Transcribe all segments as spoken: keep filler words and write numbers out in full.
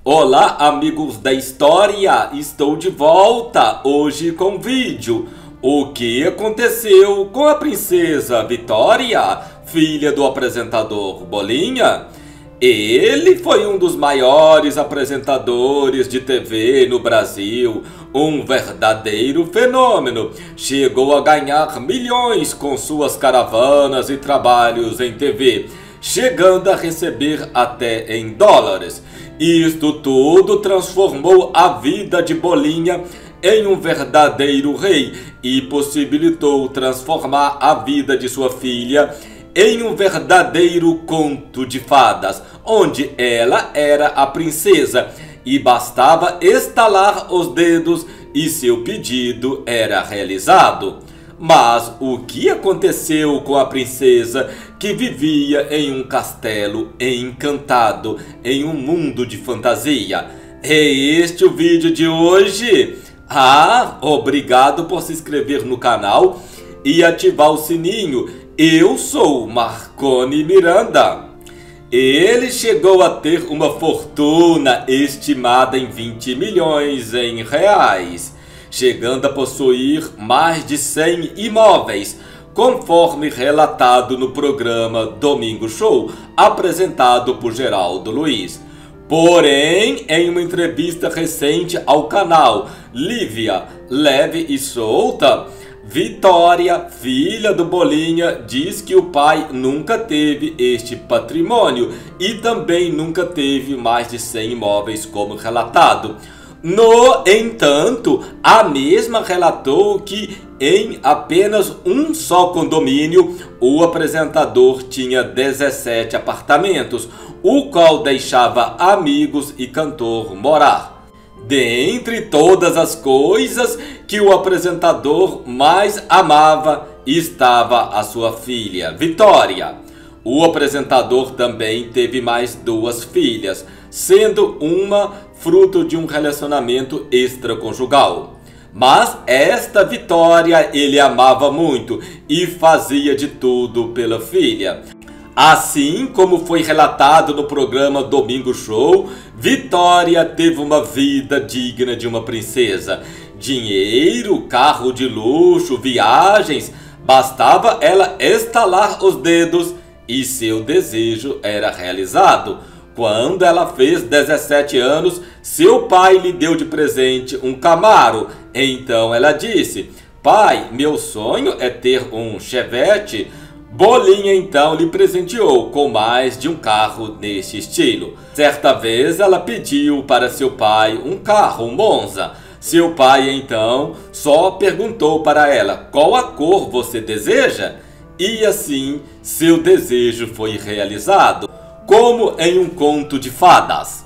Olá, amigos da história! Estou de volta hoje com vídeo. O que aconteceu com a princesa Vitória, filha do apresentador Bolinha? Ele foi um dos maiores apresentadores de T V no Brasil, um verdadeiro fenômeno. Chegou a ganhar milhões com suas caravanas e trabalhos em T V, chegando a receber até em dólares. Isto tudo transformou a vida de Bolinha em um verdadeiro rei e possibilitou transformar a vida de sua filha em um verdadeiro conto de fadas, onde ela era a princesa e bastava estalar os dedos e seu pedido era realizado. Mas o que aconteceu com a princesa que vivia em um castelo encantado, em um mundo de fantasia? É este o vídeo de hoje? Ah, obrigado por se inscrever no canal e ativar o sininho. Eu sou Marconi Miranda. Ele chegou a ter uma fortuna estimada em vinte milhões em reais, chegando a possuir mais de cem imóveis, conforme relatado no programa Domingo Show, apresentado por Geraldo Luiz. Porém, em uma entrevista recente ao canal Lívia Leve e Solta, Vitória, filha do Bolinha, diz que o pai nunca teve este patrimônio e também nunca teve mais de cem imóveis como relatado. No entanto, a mesma relatou que em apenas um só condomínio o apresentador tinha dezessete apartamentos, o qual deixava amigos e cantor morar. Dentre todas as coisas que o apresentador mais amava estava a sua filha, Vitória. O apresentador também teve mais duas filhas, sendo uma fruto de um relacionamento extraconjugal. Mas esta Vitória ele amava muito e fazia de tudo pela filha. Assim como foi relatado no programa Domingo Show, Vitória teve uma vida digna de uma princesa. Dinheiro, carro de luxo, viagens, bastava ela estalar os dedos e seu desejo era realizado. Quando ela fez dezessete anos, seu pai lhe deu de presente um Camaro. Então ela disse: "Pai, meu sonho é ter um Chevette." Bolinha então lhe presenteou com mais de um carro neste estilo. Certa vez ela pediu para seu pai um carro, um Monza. Seu pai então só perguntou para ela: "Qual a cor você deseja?" E assim seu desejo foi realizado, como em um conto de fadas.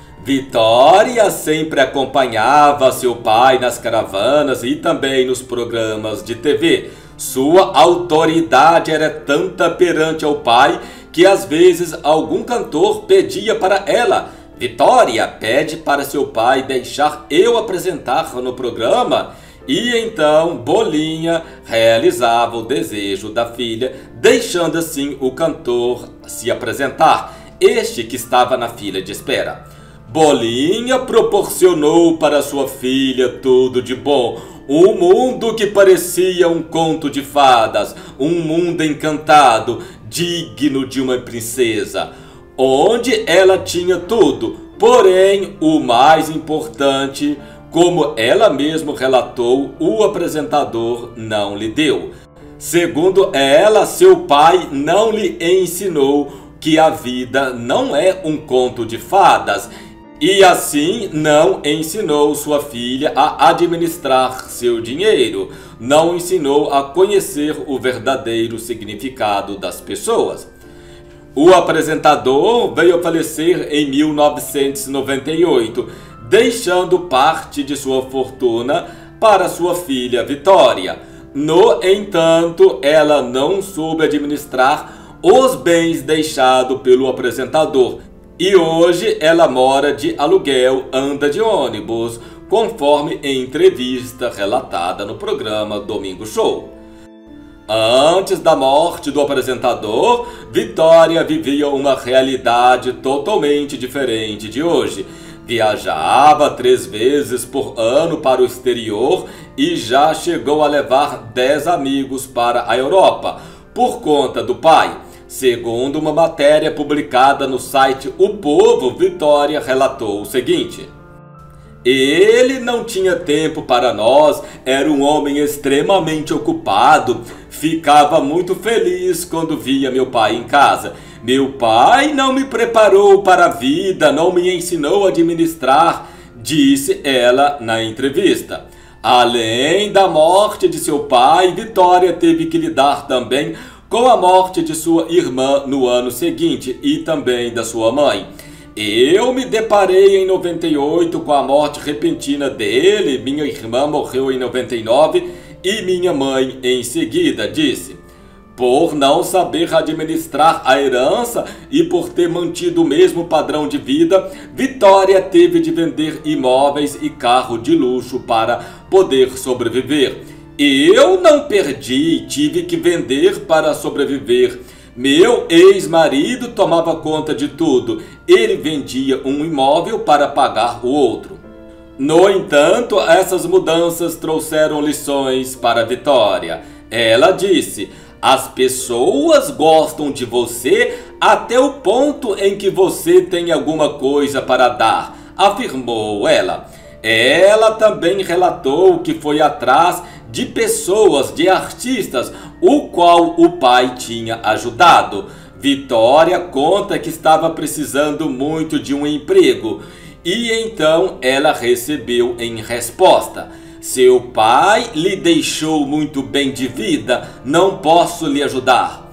Vitória sempre acompanhava seu pai nas caravanas e também nos programas de T V. Sua autoridade era tanta perante ao pai que às vezes algum cantor pedia para ela: "Vitória, pede para seu pai deixar eu apresentar no programa." E então Bolinha realizava o desejo da filha, deixando assim o cantor se apresentar, este que estava na fila de espera. Bolinha proporcionou para sua filha tudo de bom, um mundo que parecia um conto de fadas, um mundo encantado, digno de uma princesa, onde ela tinha tudo. Porém, o mais importante, como ela mesma relatou, o apresentador não lhe deu. Segundo ela, seu pai não lhe ensinou que a vida não é um conto de fadas e assim não ensinou sua filha a administrar seu dinheiro, não ensinou a conhecer o verdadeiro significado das pessoas. O apresentador veio a falecer em mil novecentos e noventa e oito, deixando parte de sua fortuna para sua filha Vitória. No entanto, ela não soube administrar os bens deixados pelo apresentador e hoje ela mora de aluguel, anda de ônibus, conforme em entrevista relatada no programa Domingo Show. Antes da morte do apresentador, Vitória vivia uma realidade totalmente diferente de hoje. Viajava três vezes por ano para o exterior e já chegou a levar dez amigos para a Europa, por conta do pai. Segundo uma matéria publicada no site O Povo, Vitória relatou o seguinte: ele não tinha tempo para nós, era um homem extremamente ocupado, ficava muito feliz quando via meu pai em casa. Meu pai não me preparou para a vida, não me ensinou a administrar, disse ela na entrevista. Além da morte de seu pai, Vitória teve que lidar também com a morte de sua irmã no ano seguinte e também da sua mãe. Eu me deparei em noventa e oito com a morte repentina dele, minha irmã morreu em noventa e nove e minha mãe em seguida, disse. Por não saber administrar a herança e por ter mantido o mesmo padrão de vida, Vitória teve de vender imóveis e carro de luxo para poder sobreviver. Eu não perdi, tive que vender para sobreviver. Meu ex-marido tomava conta de tudo. Ele vendia um imóvel para pagar o outro. No entanto, essas mudanças trouxeram lições para Vitória. Ela disse: as pessoas gostam de você até o ponto em que você tem alguma coisa para dar, afirmou ela. Ela também relatou que foi atrás de pessoas, de artistas, o qual o pai tinha ajudado. Vitória conta que estava precisando muito de um emprego e então ela recebeu em resposta: seu pai lhe deixou muito bem de vida, não posso lhe ajudar.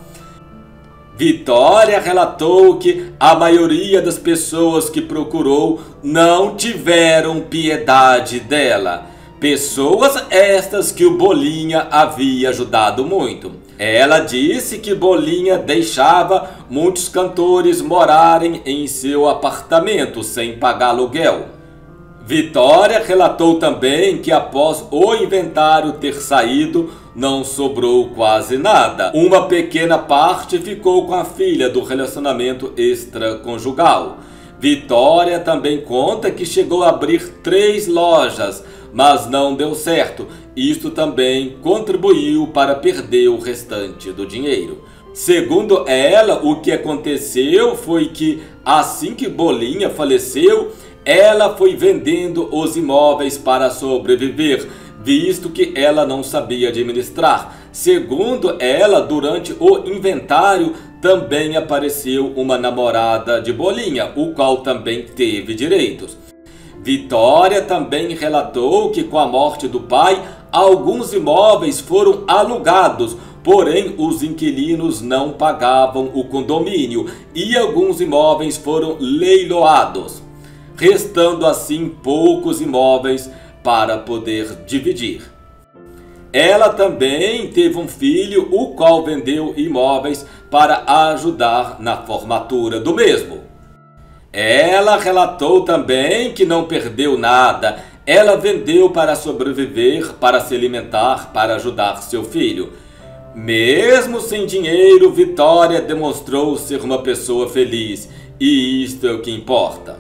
Vitória relatou que a maioria das pessoas que procurou não tiveram piedade dela. Pessoas estas que o Bolinha havia ajudado muito. Ela disse que Bolinha deixava muitos cantores morarem em seu apartamento sem pagar aluguel. Vitória relatou também que após o inventário ter saído, não sobrou quase nada. Uma pequena parte ficou com a filha do relacionamento extraconjugal. Vitória também conta que chegou a abrir três lojas, mas não deu certo. Isto também contribuiu para perder o restante do dinheiro. Segundo ela, o que aconteceu foi que assim que Bolinha faleceu, ela foi vendendo os imóveis para sobreviver, visto que ela não sabia administrar. Segundo ela, durante o inventário também apareceu uma namorada de Bolinha, o qual também teve direitos. Vitória também relatou que com a morte do pai, alguns imóveis foram alugados, porém os inquilinos não pagavam o condomínio e alguns imóveis foram leiloados, restando assim poucos imóveis para poder dividir. Ela também teve um filho, o qual vendeu imóveis para ajudar na formatura do mesmo. Ela relatou também que não perdeu nada. Ela vendeu para sobreviver, para se alimentar, para ajudar seu filho. Mesmo sem dinheiro, Vitória demonstrou ser uma pessoa feliz, e isto é o que importa.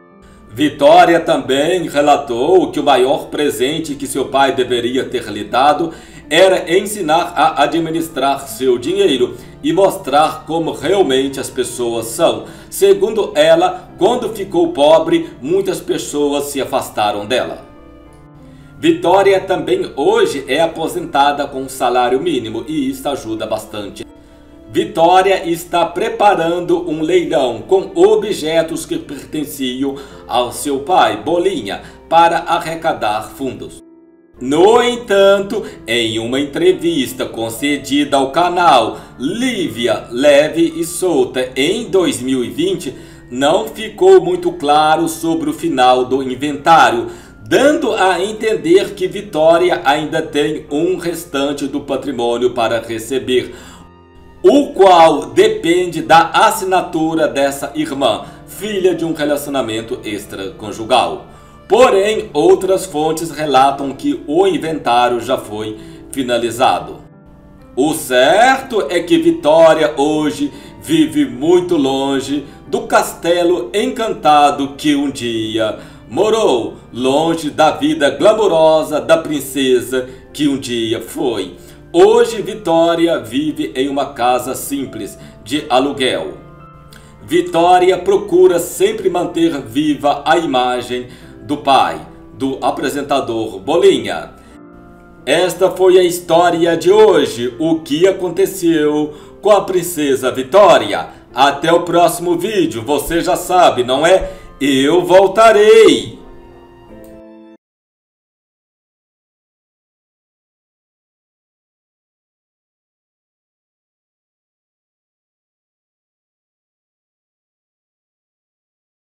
Vitória também relatou que o maior presente que seu pai deveria ter lhe dado era ensinar a administrar seu dinheiro e mostrar como realmente as pessoas são. Segundo ela, quando ficou pobre, muitas pessoas se afastaram dela. Vitória também hoje é aposentada com salário mínimo e isso ajuda bastante. Vitória está preparando um leilão com objetos que pertenciam ao seu pai, Bolinha, para arrecadar fundos. No entanto, em uma entrevista concedida ao canal Lívia Leve e Solta em dois mil e vinte, não ficou muito claro sobre o final do inventário, dando a entender que Vitória ainda tem um restante do patrimônio para receber, o qual depende da assinatura dessa irmã, filha de um relacionamento extraconjugal. Porém, outras fontes relatam que o inventário já foi finalizado. O certo é que Vitória hoje vive muito longe do castelo encantado que um dia morou, longe da vida glamourosa da princesa que um dia foi. Hoje Vitória vive em uma casa simples de aluguel. Vitória procura sempre manter viva a imagem do pai, do apresentador Bolinha. Esta foi a história de hoje, o que aconteceu com a princesa Vitória. Até o próximo vídeo, você já sabe, não é? Eu voltarei!